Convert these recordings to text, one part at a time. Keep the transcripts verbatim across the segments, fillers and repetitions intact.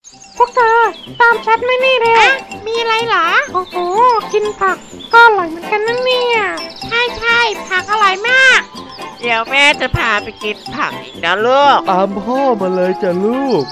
พวกเธอตามฉันไม่นี่เลยมีอะไรเหรอโอ้โหกินผักก็อร่อยเหมือนกันนะเนี่ยใช่ใช่ผักอร่อยมากเดี๋ยวแม่จะพาไปกินผักอีกนะลูกตามพ่อมาเลยจ้ะลูก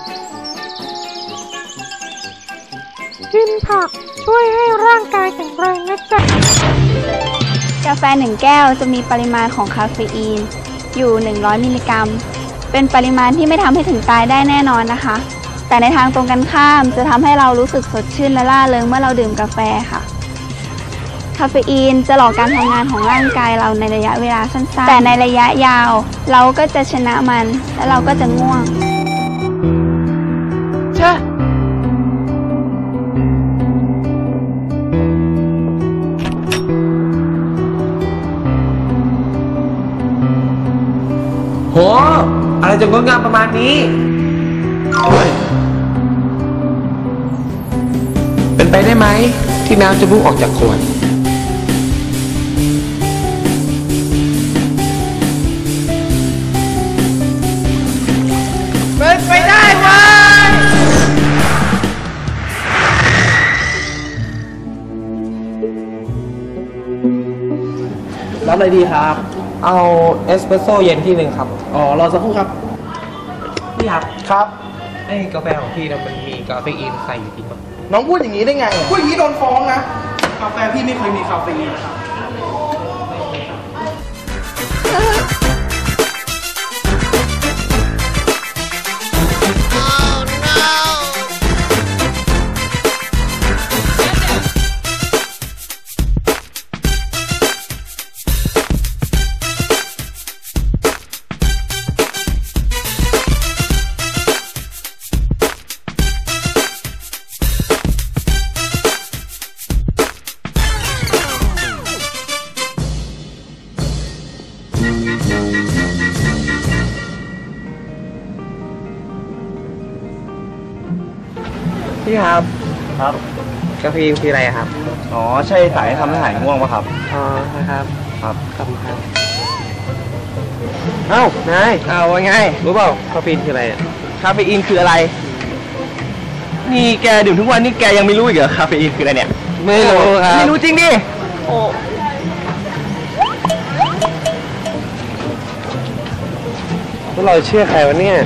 กินผักช่วยให้ร่างกายแข็งแรงนะจ๊ะกาแฟหนึ่งแก้วจะมีปริมาณของคาเฟอีนอยู่หนึ่งร้อยมิลลิกรัมเป็นปริมาณที่ไม่ทำให้ถึงตายได้แน่นอนนะคะแต่ในทางตรงกันข้ามจะทำให้เรารู้สึกสดชื่นและล่าเริงเมื่อเราดื่มกาแฟค่ะคาเฟอีนจะหลอกการทำงานของร่างกายเราในระยะเวลาสั้นๆแต่ในระยะยาวเราก็จะชนะมันและเราก็จะง่วงใช่โหอะไรจะงดงามประมาณนี้เป็นไปได้ไหมที่น้ำจะพุ่งออกจากขวดเป็นไปได้ไหมรับอะไรดีครับเอาเอสเปรสโซ่เย็นที่หนึ่งครับอ๋อรอสักครู่ครับพี่ครับครับไอ้กาแฟของพี่นะมันมีคาเฟอีนใส่อยู่จริงป่ะน้องพูดอย่างนี้ได้ไงพูดอย่างนี้โดนฟ้องนะกาแฟพี่ไม่เคยมีคาเฟอีนนะครับพี่ครับครับกาแฟคืออะไรครับอ๋อใช่สายทำให้หายง่วงป่ะครับอ๋อนะครับครับขอบคุณครับเอ้านายเอาว่าไงรู้เปล่าคาเฟอีนคืออะไรคาเฟอีนคืออะไรนี่แกดื่มทุกวันนี่แกยังไม่รู้อีกเหรอคาเฟอีนคืออะไรเนี่ยไม่รู้ครับไม่รู้จริงดิโอ้พวกเราเชื่อใครวะเนี่ย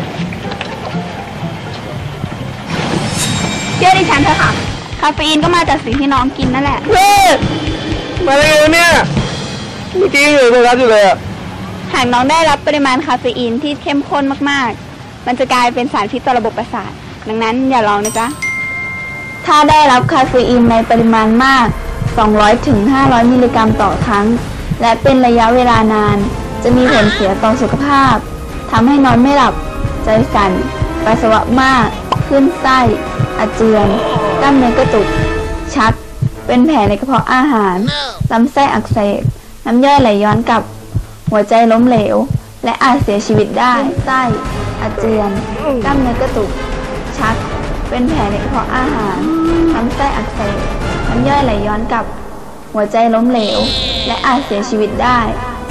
เชื่อดิฉันเถอะค่ะคาเฟอีนก็มาจากสิ่งที่น้องกินนั่นแหละเฮ้ยมาได้ไงวะเนี่ยเมื่อกี้อยู่โทรศัพท์อยู่เลยอะหากน้องได้รับปริมาณคาเฟอีนที่เข้มข้นมากๆมันจะกลายเป็นสารพิษต่อระบบประสาทดังนั้นอย่าลองนะจ๊ะถ้าได้รับคาเฟอีนในปริมาณมากสองร้อยถึงห้าร้อยมิลลิกรัมต่อครั้งและเป็นระยะเวลานานจะมีผลเสียต่อสุขภาพทำให้นอนไม่หลับใจสั่นปัสสาวะมากขึ้นไส้อาเจียนกล้ามเนื้อกระตุกชักเป็นแผลในกระเพาะอาหารลำไส้อักเสบน้ำย่อยไหลย้อนกลับหัวใจล้มเหลวและอาจเสียชีวิตได้ไส้อาเจียนกล้ามเนื้อกระตุกชักเป็นแผลในกระเพาะอาหารลำไส้อักเสบน้ำย่อยไหลย้อนกลับหัวใจล้มเหลวและอาจเสียชีวิตได้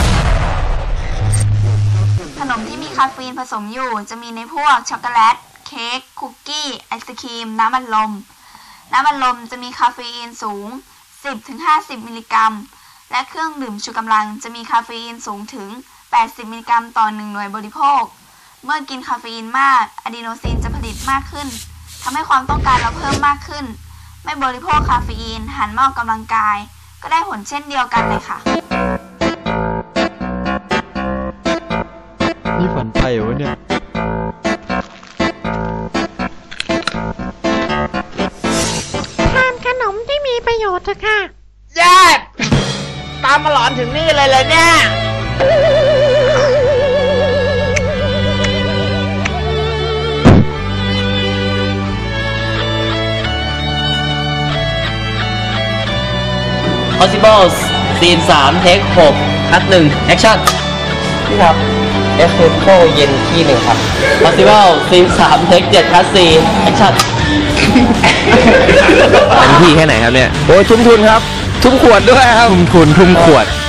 ขนมที่มีคาเฟอีนผสมอยู่จะมีในพวกช็อกโกแลตเค้กคุกกี้ไอศครีมน้ำอัดลมน้ำอัดลมจะมีคาเฟอีนสูง สิบถึงห้าสิบ มิลลิกรัมและเครื่องดื่มชูกำลังจะมีคาเฟอีนสูงถึงแปดสิบมิลลิกรัมต่อหนึ่งหน่วยบริโภคเมื่อกินคาเฟอีนมากอะดีโนซินจะผลิตมากขึ้นทำให้ความต้องการเราเพิ่มมากขึ้นไม่บริโภคคาเฟอีนหันมาออกกำลังกายก็ได้ผลเช่นเดียวกันเลยค่ะนี่ฝันไปเหรอวะเนี่ยประโยชน์เถอะค่ะแย่ตามมาหลอนถึงนี่เลยเลยเนี่ย Possible ซีนสามเทคหกคัดหนึ่งแอคชั่นพี่ครับเอสเปรสโซ่เย็นที่หนึ่งครับ Possible ซีนสามเทคเจ็ดคัดสี่แอคชั่นเป็นที่แค่ไหนครับเนี่ยโอ้ยทุ่มทุนครับทุ่มขวดด้วยครับทุ่มทุนทุ่มขวด